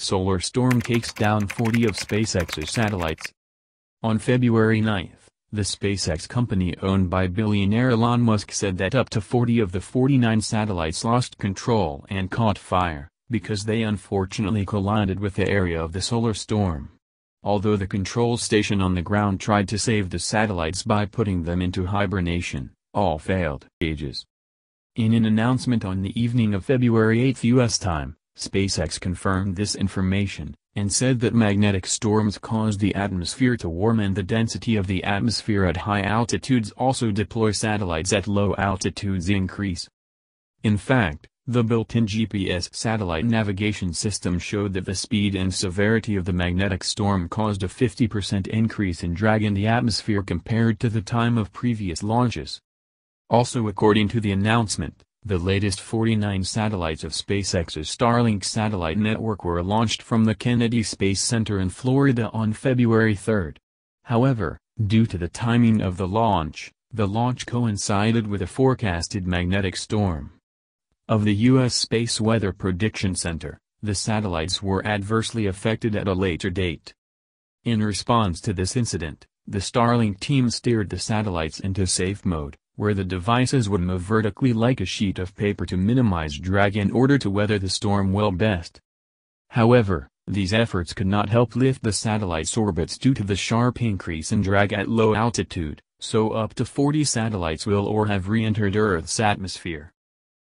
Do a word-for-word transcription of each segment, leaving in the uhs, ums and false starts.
Solar storm takes down forty of SpaceX's satellites. On February ninth, the SpaceX company owned by billionaire Elon Musk said that up to forty of the forty-nine satellites lost control and caught fire, because they unfortunately collided with the area of the solar storm. Although the control station on the ground tried to save the satellites by putting them into hibernation, all failed. Ages. In an announcement on the evening of February eighth U S time, SpaceX confirmed this information, and said that magnetic storms cause the atmosphere to warm and the density of the atmosphere at high altitudes also deploy satellites at low altitudes increase. In fact, the built-in G P S satellite navigation system showed that the speed and severity of the magnetic storm caused a fifty percent increase in drag in the atmosphere compared to the time of previous launches. Also, according to the announcement, the latest forty-nine satellites of SpaceX's Starlink satellite network were launched from the Kennedy Space Center in Florida on February third. However, due to the timing of the launch, the launch coincided with a forecasted magnetic storm. Of the U S Space Weather Prediction Center, the satellites were adversely affected at a later date. In response to this incident, the Starlink team steered the satellites into safe mode, where the devices would move vertically like a sheet of paper to minimize drag in order to weather the storm well best. However, these efforts could not help lift the satellites' orbits due to the sharp increase in drag at low altitude, so up to forty satellites will or have re-entered Earth's atmosphere.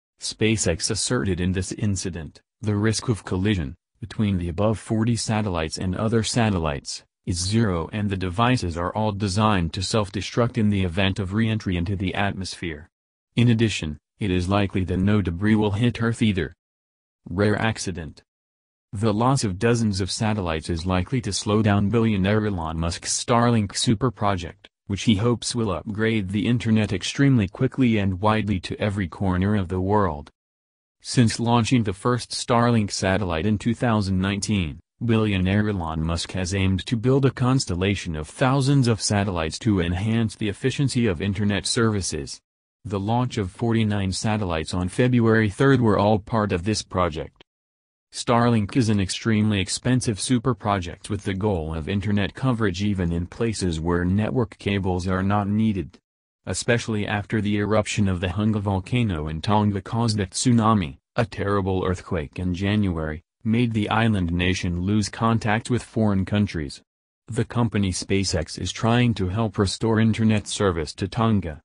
SpaceX asserted in this incident, the risk of collision between the above forty satellites and other satellites is zero, and the devices are all designed to self-destruct in the event of re-entry into the atmosphere. In addition, it is likely that no debris will hit Earth either. Rare accident. The loss of dozens of satellites is likely to slow down billionaire Elon Musk's Starlink super project, which he hopes will upgrade the internet extremely quickly and widely to every corner of the world. Since launching the first Starlink satellite in two thousand nineteen, billionaire Elon Musk has aimed to build a constellation of thousands of satellites to enhance the efficiency of internet services. The launch of forty-nine satellites on February third were all part of this project. Starlink is an extremely expensive super project with the goal of internet coverage even in places where network cables are not needed. Especially after the eruption of the Hunga volcano in Tonga caused a tsunami, a terrible earthquake in January, made the island nation lose contact with foreign countries. The company SpaceX is trying to help restore internet service to Tonga.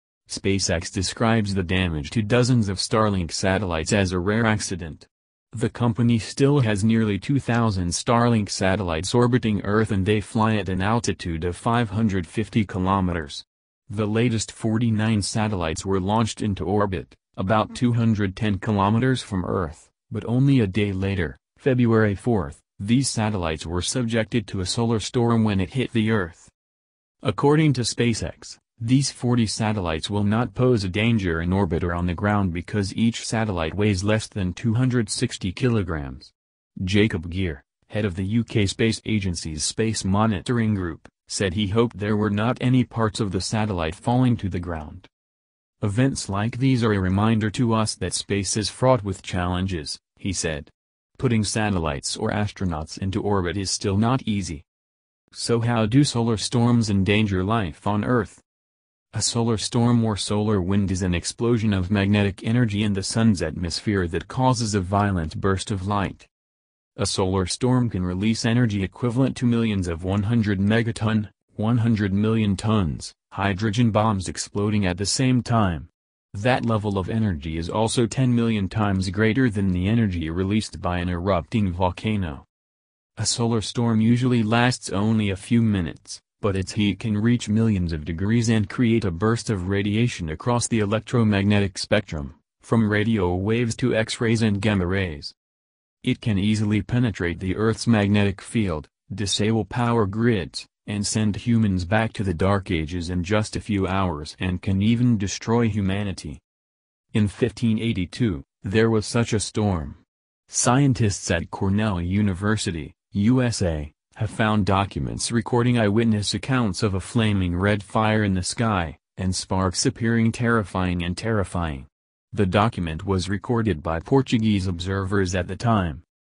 SpaceX describes the damage to dozens of Starlink satellites as a rare accident. The company still has nearly two thousand Starlink satellites orbiting Earth and they fly at an altitude of five hundred fifty kilometers. The latest forty-nine satellites were launched into orbit, about two hundred ten kilometers from Earth, but only a day later, February fourth, these satellites were subjected to a solar storm when it hit the Earth. According to SpaceX, these forty satellites will not pose a danger in orbit or on the ground because each satellite weighs less than two hundred sixty kilograms. Jacob Gear, head of the U K Space Agency's Space Monitoring Group, said he hoped there were not any parts of the satellite falling to the ground. Events like these are a reminder to us that space is fraught with challenges, he said. Putting satellites or astronauts into orbit is still not easy. So how do solar storms endanger life on Earth? A solar storm or solar wind is an explosion of magnetic energy in the sun's atmosphere that causes a violent burst of light. A solar storm can release energy equivalent to millions of one hundred megaton, one hundred million tons, hydrogen bombs exploding at the same time. That level of energy is also ten million times greater than the energy released by an erupting volcano. A solar storm usually lasts only a few minutes, but its heat can reach millions of degrees and create a burst of radiation across the electromagnetic spectrum, from radio waves to X-rays and gamma rays. It can easily penetrate the Earth's magnetic field, disable power grids, and send humans back to the Dark Ages in just a few hours and can even destroy humanity. In fifteen eighty-two, there was such a storm. Scientists at Cornell University, U S A, have found documents recording eyewitness accounts of a flaming red fire in the sky, and sparks appearing terrifying and terrifying. The document was recorded by Portuguese observers at the time.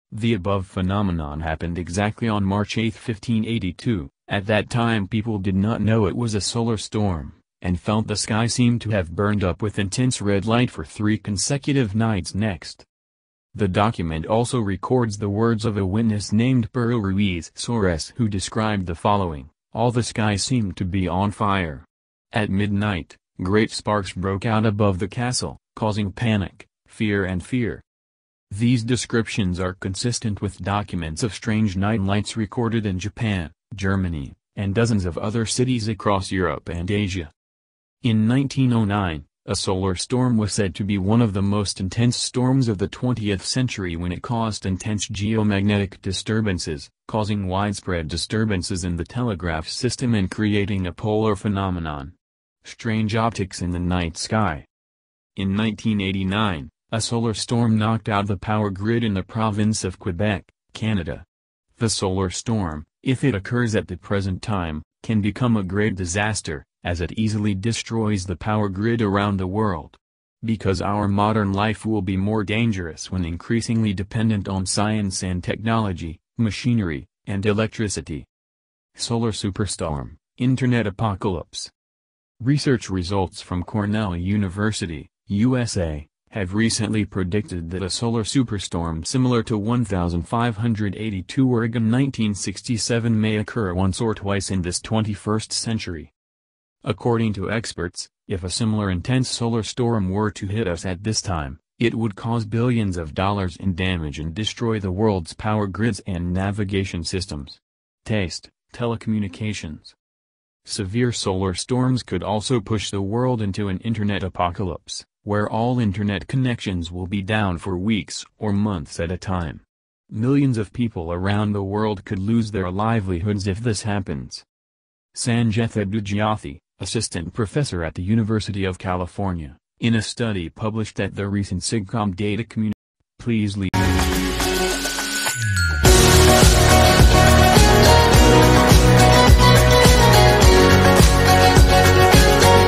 The above phenomenon happened exactly on March eighth fifteen eighty-two, at that time people did not know it was a solar storm, and felt the sky seemed to have burned up with intense red light for three consecutive nights next. The document also records the words of a witness named Pearl Ruiz Soares who described the following: "All the sky seemed to be on fire. At midnight, great sparks broke out above the castle, causing panic, fear and fear." These descriptions are consistent with documents of strange night lights recorded in Japan, Germany, and dozens of other cities across Europe and Asia. In nineteen oh nine, a solar storm was said to be one of the most intense storms of the twentieth century when it caused intense geomagnetic disturbances, causing widespread disturbances in the telegraph system and creating a polar phenomenon: strange optics in the night sky. In nineteen eighty-nine, a solar storm knocked out the power grid in the province of Quebec, Canada. The solar storm, if it occurs at the present time, can become a great disaster, as it easily destroys the power grid around the world. Because our modern life will be more dangerous when increasingly dependent on science and technology, machinery, and electricity. Solar superstorm, Internet apocalypse. Research results from Cornell University, U S A, have recently predicted that a solar superstorm similar to fifteen eighty-two Oregon nineteen sixty-seven may occur once or twice in this twenty-first century. According to experts, if a similar intense solar storm were to hit us at this time, it would cause billions of dollars in damage and destroy the world's power grids and navigation systems. Taste, telecommunications. Severe solar storms could also push the world into an internet apocalypse, where all internet connections will be down for weeks or months at a time. Millions of people around the world could lose their livelihoods if this happens. Sanjitha Dujyathy, assistant professor at the University of California, in a study published at the recent SIGCOMM Data Community. Please leave.